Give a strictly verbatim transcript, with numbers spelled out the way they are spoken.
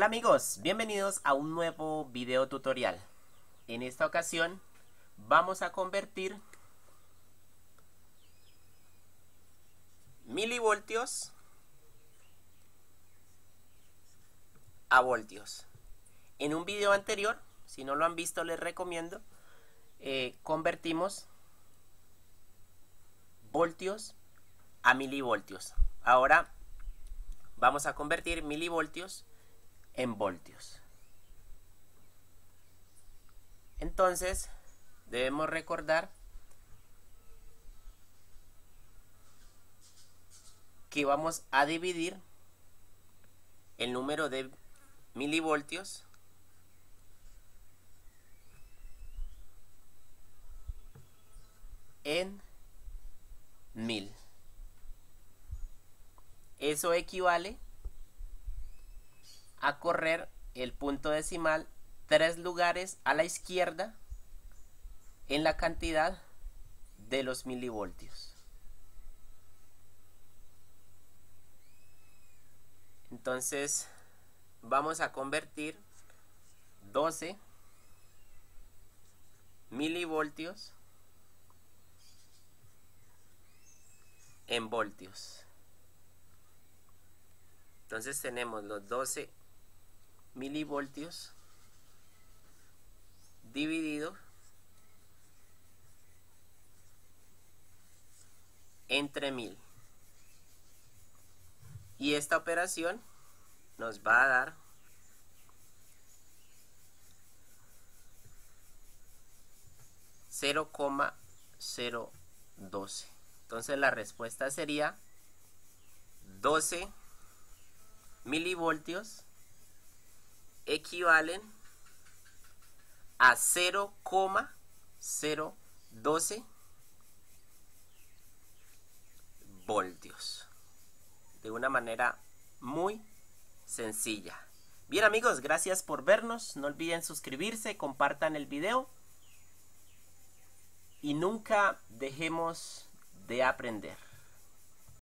Hola amigos, bienvenidos a un nuevo video tutorial. En esta ocasión vamos a convertir milivoltios a voltios. En un video anterior, si no lo han visto les recomiendo, eh, convertimos voltios a milivoltios. Ahora vamos a convertir milivoltios en voltios. Entonces debemos recordar que vamos a dividir el número de milivoltios en mil. Eso equivale a correr el punto decimal tres lugares a la izquierda en la cantidad de los milivoltios. Entonces vamos a convertir doce milivoltios en voltios. Entonces tenemos los doce milivoltios dividido entre mil, y esta operación nos va a dar cero coma cero doce. Entonces la respuesta sería doce milivoltios equivalen a cero coma cero doce voltios, de una manera muy sencilla. Bien amigos, gracias por vernos, no olviden suscribirse, compartan el video y nunca dejemos de aprender.